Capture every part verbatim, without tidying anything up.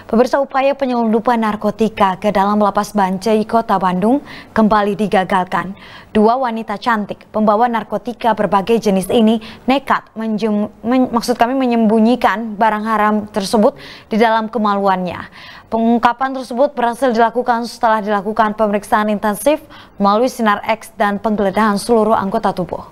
Pemirsa, upaya penyelundupan narkotika ke dalam lapas Bancai, Kota Bandung kembali digagalkan. Dua wanita cantik pembawa narkotika berbagai jenis ini nekat menjem, men, maksud kami menyembunyikan barang haram tersebut di dalam kemaluannya. Pengungkapan tersebut berhasil dilakukan setelah dilakukan pemeriksaan intensif melalui sinar X dan penggeledahan seluruh anggota tubuh.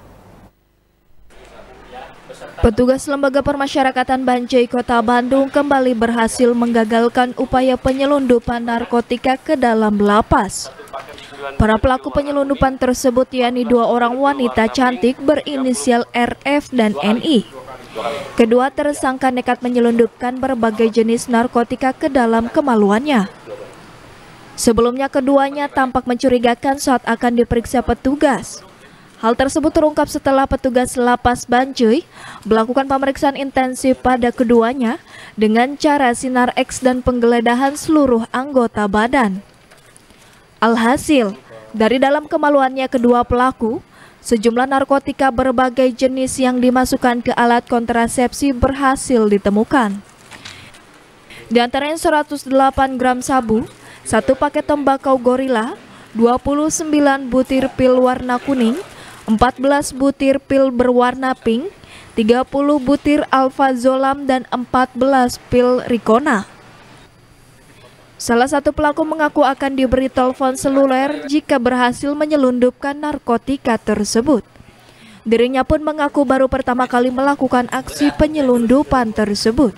Petugas Lembaga Permasyarakatan Bancai Kota Bandung kembali berhasil menggagalkan upaya penyelundupan narkotika ke dalam lapas. Para pelaku penyelundupan tersebut yakni dua orang wanita cantik berinisial R F dan N I. Kedua tersangka nekat menyelundupkan berbagai jenis narkotika ke dalam kemaluannya. Sebelumnya keduanya tampak mencurigakan saat akan diperiksa petugas. Hal tersebut terungkap setelah petugas lapas Bancai melakukan pemeriksaan intensif pada keduanya dengan cara sinar X dan penggeledahan seluruh anggota badan. Alhasil, dari dalam kemaluannya kedua pelaku, sejumlah narkotika berbagai jenis yang dimasukkan ke alat kontrasepsi berhasil ditemukan. Di antaranya seratus delapan gram sabu, satu paket tembakau gorila, dua puluh sembilan butir pil warna kuning, empat belas butir pil berwarna pink, tiga puluh butir alfazolam, dan empat belas pil Ricona. Salah satu pelaku mengaku akan diberi telepon seluler jika berhasil menyelundupkan narkotika tersebut. Dirinya pun mengaku baru pertama kali melakukan aksi penyelundupan tersebut.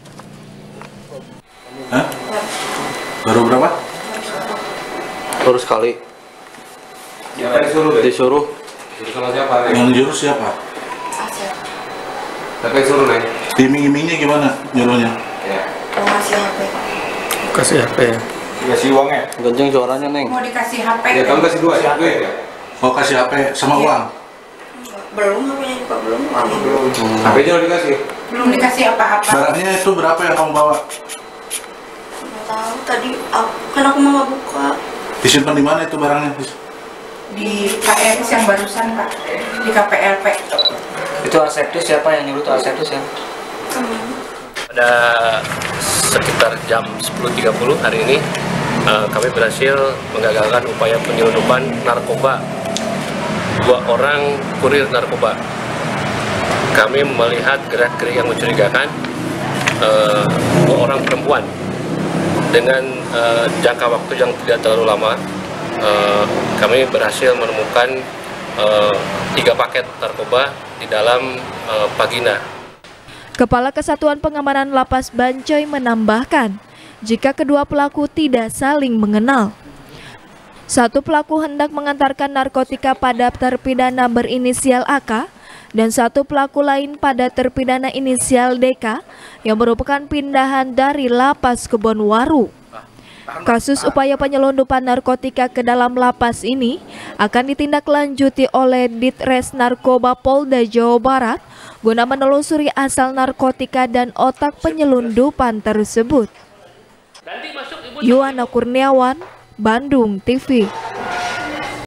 Hah? Baru berapa? Baru sekali. Ya, disuruh. Disuruh. Sama siapa? Yang nyuruh siapa? Asya. Tapi suruh nih. Iming-imingnya gimana nyuruhnya? Ya. Mau kasih H P. Kasih H P ya? Dikasih uangnya? Kenceng suaranya, Neng. Mau dikasih H P. Ya, kamu kasih dua ya? Oh, kasih H P sama ya. Uang? Belum, H P-nya juga belum. Uangnya belum. Hmm. H P-nya udah dikasih? Belum dikasih apa-apa. Barangnya itu berapa yang kamu bawa? Nggak tahu, tadi aku, kan aku mau nggak buka. Disimpan di mana itu barangnya? Di K R S yang barusan, Pak. Di K P L P. Itu Aseptus siapa yang nyuruh tuh Aseptus ya? Hmm. Pada sekitar jam sepuluh tiga puluh hari ini uh, kami berhasil menggagalkan upaya penyelundupan narkoba dua orang kurir narkoba. Kami melihat gerak-gerik yang mencurigakan, uh, dua orang perempuan dengan uh, jangka waktu yang tidak terlalu lama. Uh, kami berhasil menemukan uh, tiga paket narkoba di dalam uh, vagina. Kepala Kesatuan Pengamanan Lapas Bancai menambahkan, jika kedua pelaku tidak saling mengenal. Satu pelaku hendak mengantarkan narkotika pada terpidana berinisial A K dan satu pelaku lain pada terpidana inisial D K yang merupakan pindahan dari Lapas Kebonwaru. Kasus upaya penyelundupan narkotika ke dalam lapas ini akan ditindaklanjuti oleh Ditres Narkoba Polda Jawa Barat guna menelusuri asal narkotika dan otak penyelundupan tersebut. Yuwana Kurniawan, Bandung T V.